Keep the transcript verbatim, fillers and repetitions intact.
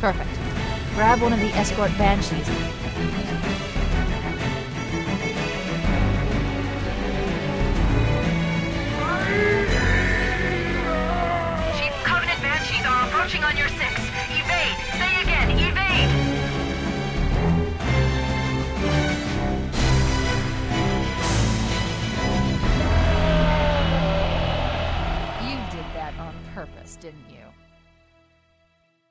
Perfect. Grab one of the escort banshees. Chief, Covenant banshees are approaching on your six. Evade! Say again, evade! You did that on purpose, didn't you?